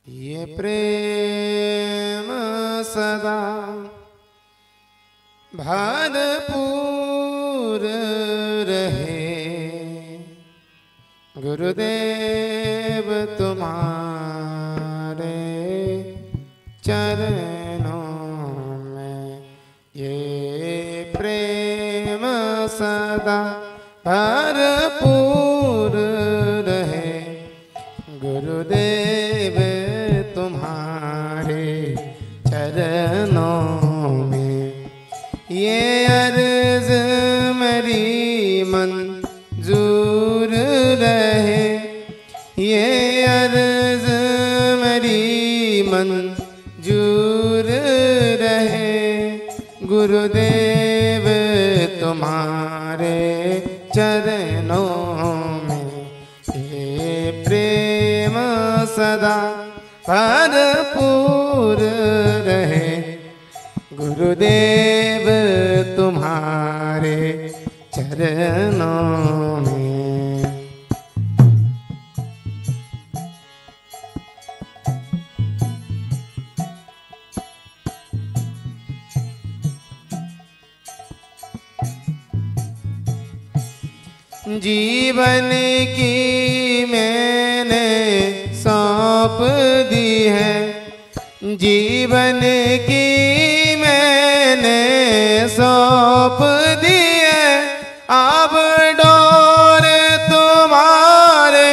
ये प्रेम सदा भरपूर रहे, गुरुदेव तुम्हारे चरणों में। ये प्रेम सदा भरपूर रहे, गुरुदेव तुम्हारे चरणों में। ये अर्ज मेरी मंजूर रहे, ये अर्ज मेरी मंजूर रहे, गुरुदेव तुम्हारे चरणों में। ये प्रेम सदा भरपूर रहे, गुरुदेव तुम्हारे चरणों में। जीवन की मैंने सौंप दी है, जीवन की मैंने सौंप दी है, अब डोर तुम्हारे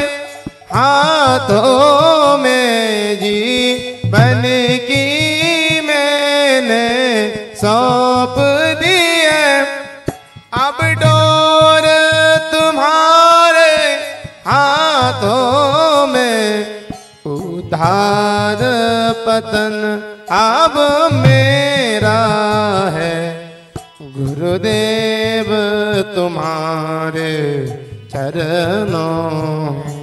हाथों में। जीवन की मैंने सौंप दी है, अब डोर तुम्हारे हाथों में। उद्धार पतन अब मेरा है, गुरुदेव तुम्हारे चरणों में।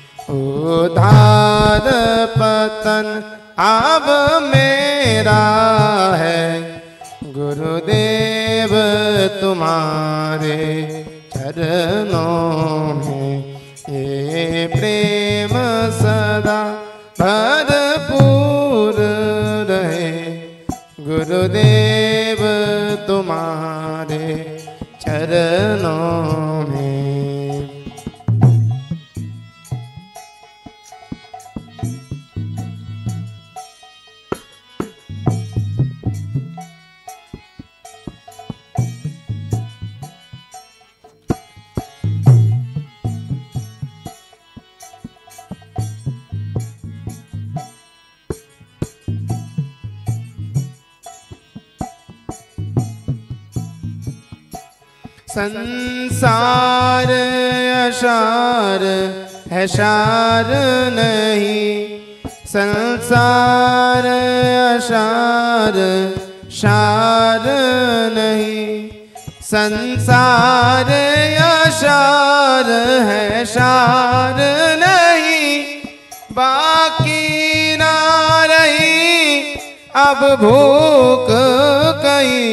उद्धार पतन अब मेरा है, गुरुदेव तुम्हारे चरणों में। ये प्रेम सदा भरपूर रहे, गुरुदेव तुम्हारे चरणों में। संसार अशार है शार नहीं, संसार अशार शार नहीं, संसार अशार है शार नहीं। बाकी ना रही अब भूख कहीं,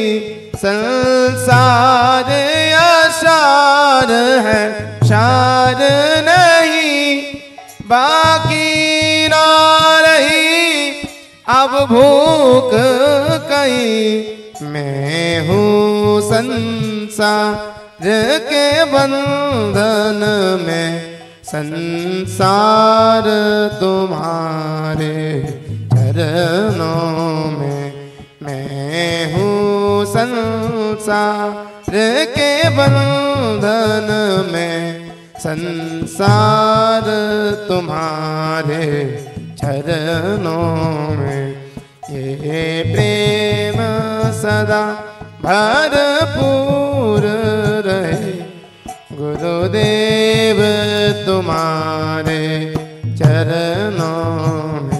संसार अशार है शार नहीं। बाकी ना रही अब भूख कहीं, मैं हूँ संसार के बंधन में। संसार तुम्हारे चरणों में, मैं हूँ संसार के बंधन में। संसार तुम्हारे चरणों में। ये प्रेम सदा भरपूर रहे, गुरुदेव तुम्हारे चरणों में।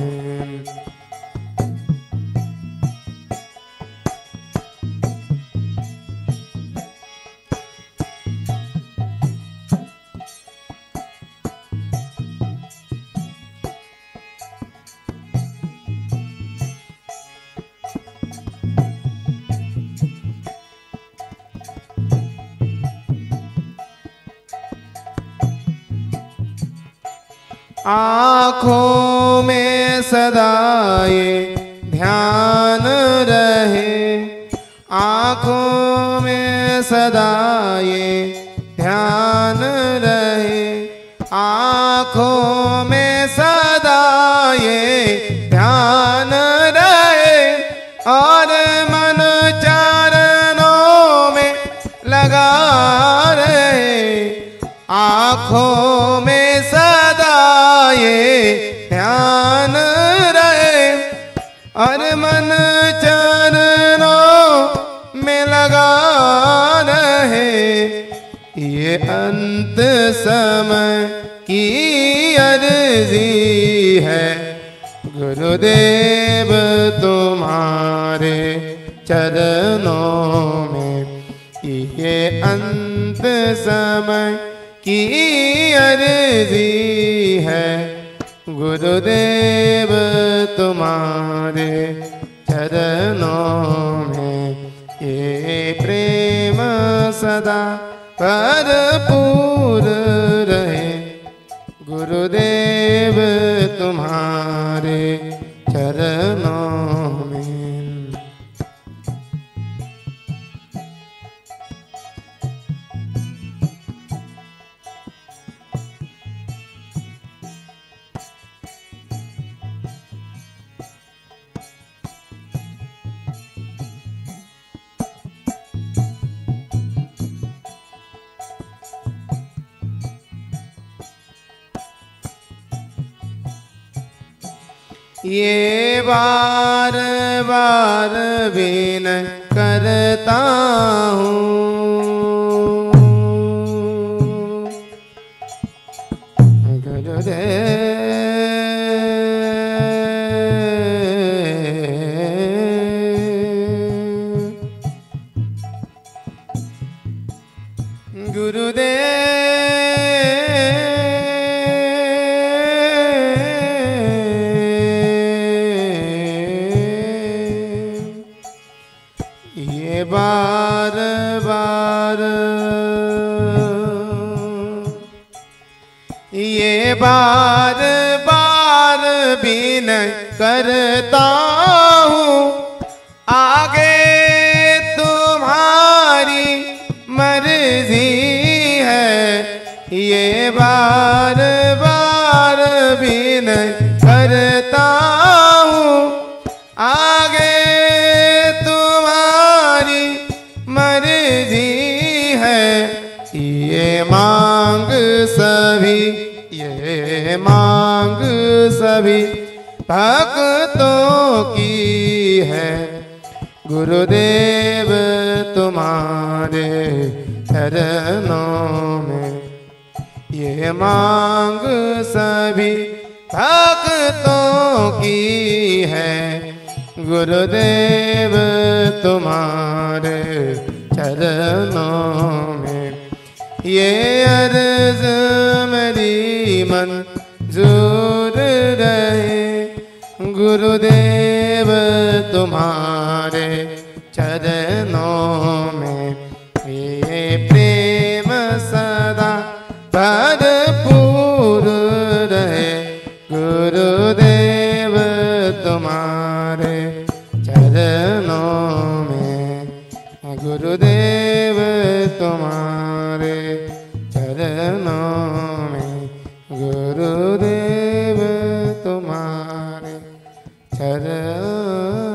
आँखों में सदा ये ध्यान रहे, आँखों में सदा ये ध्यान रहे, आँखों में सदा ये ध्यान रहे, और मन चरणों में लगा रहे, आँखों में सदा ये ध्यान रहे, और मन चरणों में लगा रहे। ये अंत समय की अर्जी है, गुरुदेव तुम्हारे चरणों में। ये अंत समय की अर्जी है, गुरुदेव तुम्हारे चरणों में। ये प्रेम सदा भरपूर रहे, गुरुदेव तुम्हारे चरणों में। ये बार बार विनय करता हूँ, गुरुदेव ये बार बार, ये बार बार विनय करता हूँ, आगे तुम्हारी मर्जी है। ये बार बार विनय करता हूँ, आगे तुम्हारी मर्जी है। ये मांग सभी, ये मांग सभी भक्तों की है, गुरुदेव तुम्हारे चरणों में। ये मांग सभी भक्तों की है, गुरुदेव तुम्हारे चरणों में। ये अर्ज मेरी मंजूर रहे, गुरुदेव तुम्हारे चरणों में। ये प्रेम सदा भरपूर रहे, गुरुदेव तुम्हारे चरणों में। गुरुदेव तुम्हारे चरणों में, गुरुदेव तुम्हारे चरणों